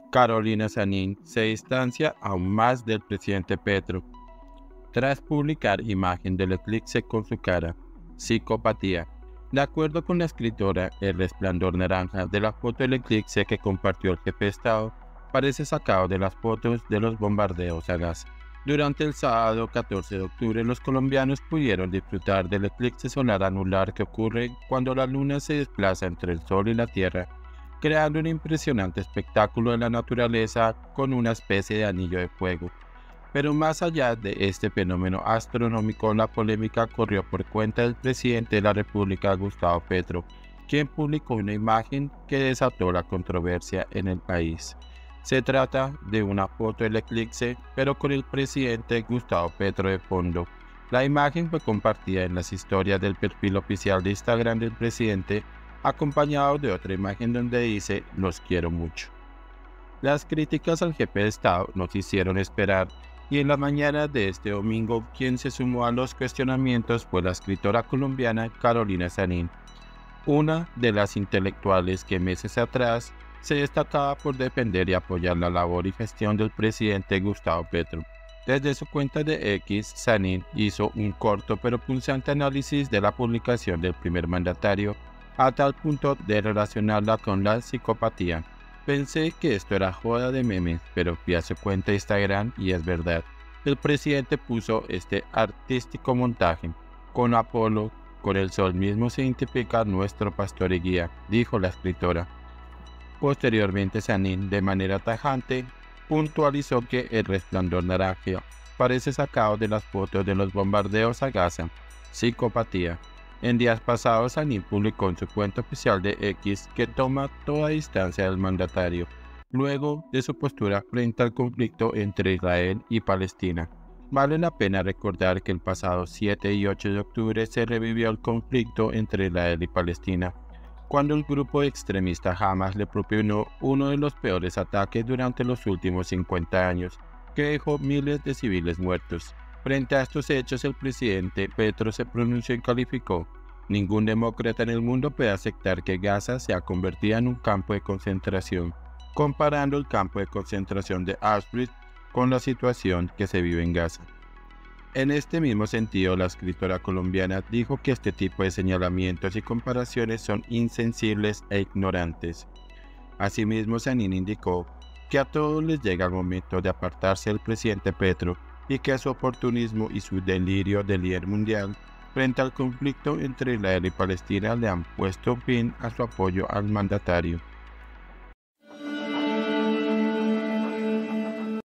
Carolina Sanín se distancia aún más del presidente Petro tras publicar imagen del eclipse con su cara. Psicopatía. De acuerdo con la escritora, el resplandor naranja de la foto del eclipse que compartió el jefe de Estado parece sacado de las fotos de los bombardeos a Gaza. Durante el sábado 14 de octubre, los colombianos pudieron disfrutar del eclipse solar anular que ocurre cuando la luna se desplaza entre el sol y la tierra, creando un impresionante espectáculo de la naturaleza con una especie de anillo de fuego. Pero más allá de este fenómeno astronómico, la polémica corrió por cuenta del presidente de la República, Gustavo Petro, quien publicó una imagen que desató la controversia en el país. Se trata de una foto del eclipse, pero con el presidente Gustavo Petro de fondo. La imagen fue compartida en las historias del perfil oficial de Instagram del presidente, acompañado de otra imagen donde dice "Los quiero mucho". Las críticas al jefe de Estado nos hicieron esperar, y en la mañana de este domingo quien se sumó a los cuestionamientos fue la escritora colombiana Carolina Sanín, una de las intelectuales que meses atrás se destacaba por defender y apoyar la labor y gestión del presidente Gustavo Petro. Desde su cuenta de X, Sanín hizo un corto pero punzante análisis de la publicación del primer mandatario, a tal punto de relacionarla con la psicopatía. Pensé que esto era joda de memes, pero fui a su cuenta de Instagram y es verdad. El presidente puso este artístico montaje. Con Apolo, con el sol mismo se identifica nuestro pastor y guía, dijo la escritora. Posteriormente, Sanín, de manera tajante, puntualizó que el resplandor naranja parece sacado de las fotos de los bombardeos a Gaza. Psicopatía. En días pasados, Sanín publicó en su cuenta oficial de X que toma toda distancia del mandatario, luego de su postura frente al conflicto entre Israel y Palestina. Vale la pena recordar que el pasado 7 y 8 de octubre se revivió el conflicto entre Israel y Palestina, cuando el grupo extremista Hamas le propinó uno de los peores ataques durante los últimos 50 años, que dejó miles de civiles muertos. Frente a estos hechos, el presidente Petro se pronunció y calificó: "Ningún demócrata en el mundo puede aceptar que Gaza sea convertida en un campo de concentración", comparando el campo de concentración de Auschwitz con la situación que se vive en Gaza. En este mismo sentido, la escritora colombiana dijo que este tipo de señalamientos y comparaciones son insensibles e ignorantes. Asimismo, Sanín indicó que a todos les llega el momento de apartarse del presidente Petro y que su oportunismo y su delirio de líder mundial frente al conflicto entre Israel y Palestina le han puesto fin a su apoyo al mandatario.